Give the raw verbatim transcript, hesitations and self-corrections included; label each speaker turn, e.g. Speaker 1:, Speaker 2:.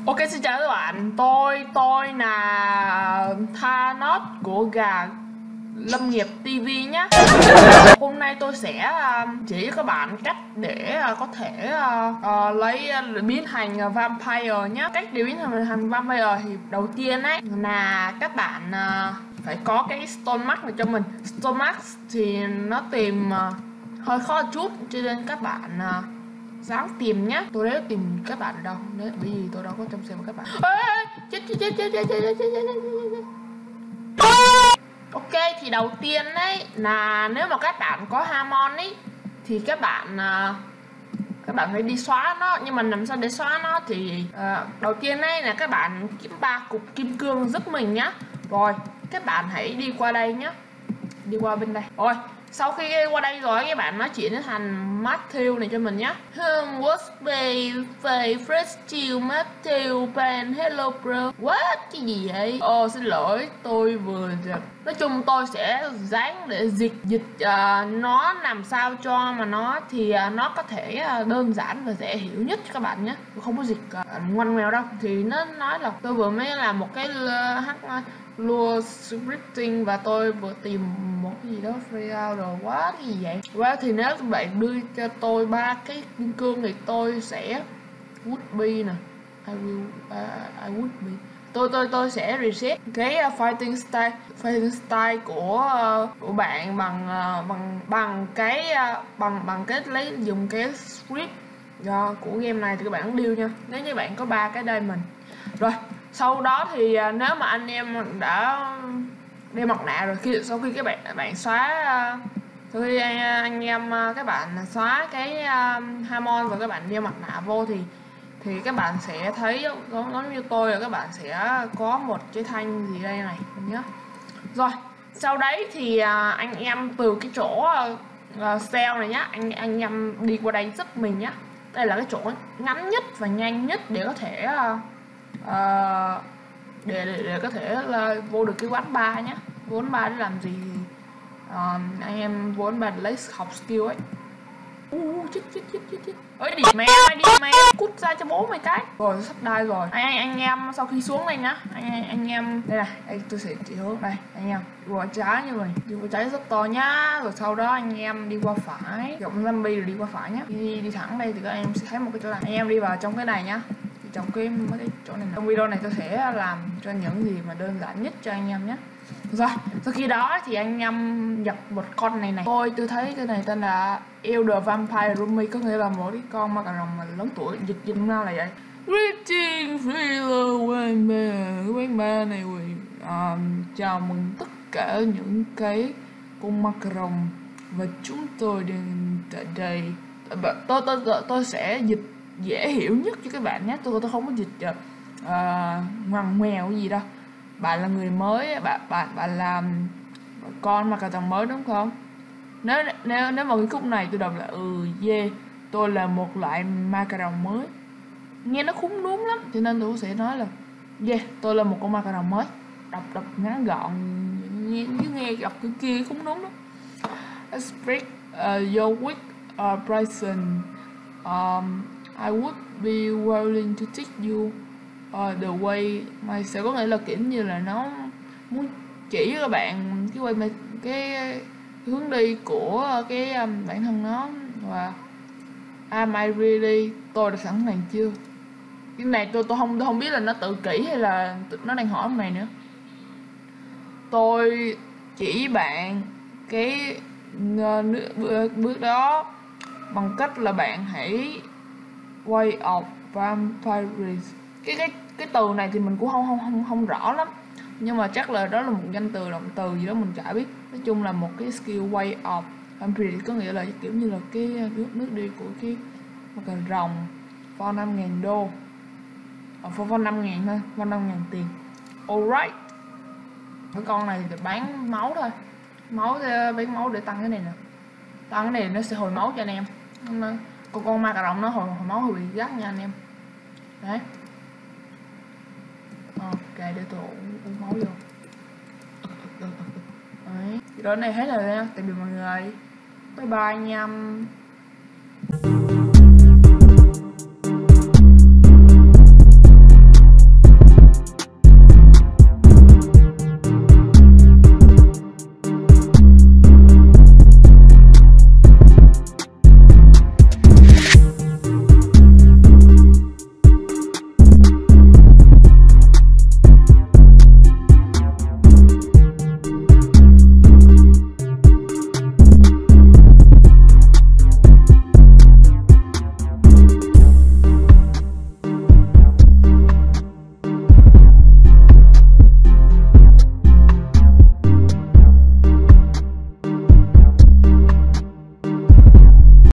Speaker 1: Ok, xin chào các bạn, tôi tôi là Thanos của gà Lâm nghiệp ti vi nhé. Hôm nay tôi sẽ uh, chỉ cho các bạn cách để uh, có thể uh, uh, lấy uh, biến thành uh, vampire nhé. Cách để biến thành, thành vampire thì đầu tiên ấy là các bạn uh, phải có cái stone mask này cho mình. Stone mask thì nó tìm uh, hơi khó một chút, cho nên các bạn uh, dáng tìm nhá. Tôi đã tìm các bạn ở đâu đấy, bởi vì tôi đâu có trong xem các bạn. Ê, chết chết chết chết chết chết chết chết chết. Ok, thì đầu tiên đấy là nếu mà các bạn có Hammond ấy thì các bạn các bạn phải đi xóa nó. Nhưng mà làm sao để xóa nó thì uh, đầu tiên đấy là các bạn kiếm ba cục kim cương giúp mình nhá. Rồi các bạn hãy đi qua đây nhá, đi qua bên đây. Rồi sau khi qua đây rồi các bạn nói chuyện với thành Matthew này cho mình nhé. Hmm, what's my favorite chill Matthew Pan, hello bro. What? Cái gì vậy? Ồ oh, xin lỗi, tôi vừa dịch. Nói chung tôi sẽ dáng để dịch dịch uh, nó làm sao cho mà nó thì uh, nó có thể uh, đơn giản và dễ hiểu nhất các bạn nhé. Tôi không có dịch uh, ngoằn ngoèo đâu. Thì nó nói là tôi vừa mới làm một cái uh, hack uh, lua scripting và tôi vừa tìm một cái gì đó free out rồi. Quá cái gì vậy? Quá thì nếu các bạn đưa cho tôi ba cái kim cương thì tôi sẽ would be nè, I will uh, I would be tôi tôi tôi sẽ reset cái uh, fighting style fighting style của uh, của bạn bằng uh, bằng bằng cái uh, bằng bằng cái lấy dùng cái script uh, của game này thì các bạn deal nha. Nếu như bạn có ba cái đây mình rồi. Sau đó thì uh, nếu mà anh em đã đeo mặt nạ rồi, khi sau khi các bạn bạn xóa uh, sau khi anh, anh em uh, các bạn xóa cái uh, Hammond và các bạn đeo mặt nạ vô thì thì các bạn sẽ thấy giống, giống như tôi là các bạn sẽ có một cái thanh gì đây này nhé. Rồi sau đấy thì uh, anh em từ cái chỗ uh, cell này nhá, anh anh em đi qua đây giúp mình nhá. Đây là cái chỗ ngắn nhất và nhanh nhất để có thể uh, uh, để, để để có thể là vô được cái quán bar nhá. Quán bar để làm gì? Uh, anh em vốn bạn lấy học skill ấy. Uh, chết chết chết chết chết. Ơi đi mẹ mày, đi mẹ cút ra cho bố mày cái. Rồi sắp đai rồi. Anh, anh anh em sau khi xuống đây nhá, anh anh, anh em đây này, đây tôi sẽ chỉ hướng đây anh em đi qua trái như vậy, đi qua trái rất to nhá. Rồi sau đó anh em đi qua phải, gặp zombie rồi đi qua phải nhá. Đi đi thẳng đây thì các em sẽ thấy một cái chỗ này. Anh em đi vào trong cái này nhá. Thì trong cái mấy cái chỗ này. Trong video này tôi sẽ làm cho những gì mà đơn giản nhất cho anh em nhé. Rồi, sau khi đó thì anh em nhập một con này này. Tôi tôi thấy cái này tên là Elder Vampire Rumi, có nghĩa là một cái con ma cà rồng mà lớn tuổi. Dịch dịch nào là vậy. Greetings fellow Wayman. Wayman này um, chào mừng tất cả những cái con ma cà rồng và chúng tôi đang tại đây. Tôi tôi tôi, tôi sẽ dịch dễ hiểu nhất cho các bạn nhé. Tôi tôi không có dịch uh, ngoằn ngoèo gì đâu. Bạn là người mới, bạn bạn bạn làm con mà cả thằng mới đúng không? Nếu nếu nếu mà cái khúc này tôi đọc là ừ yeah, tôi là một loại ma cà rồng mới, nghe nó khúng đúng lắm, cho nên tôi sẽ nói là yeah, tôi là một con ma cà rồng mới. Đọc đọc ngắn gọn, nghe chứ nghe đọc cái kia khúng đúng lắm. Speak uh, your weak uh, Bryson. Um, I would be willing to teach you Uh, the way mày sẽ có nghĩa là kiểu như là nó muốn chỉ cho các bạn cái way cái, cái hướng đi của cái um, bản thân nó. Và am I really, tôi đã sẵn sàng chưa? Cái này tôi tôi không tôi không biết là nó tự kỷ hay là nó đang hỏi này nữa. Tôi chỉ bạn cái uh, bước đó bằng cách là bạn hãy way of vampires. Cái cái cái từ này thì mình cũng không không không không rõ lắm, nhưng mà chắc là đó là một danh từ, động từ gì đó mình chả biết. Nói chung là một cái skill way of vampire, có nghĩa là kiểu như là cái nước nước đi của cái một cái rồng for năm ngàn đô, ở for for năm ngàn thôi, for năm ngàn tiền. Alright, cái con này thì bán máu thôi, máu bán máu để tăng cái này nè, tăng cái này nó sẽ hồi máu cho anh em. Con con ma cà rồng nó hồi, hồi máu hồi bị gắt nha anh em. Đấy. Ok, để tôi uống máu vô. Đấy, đó này hết rồi nha. Tạm biệt mọi người. Bye bye anh em.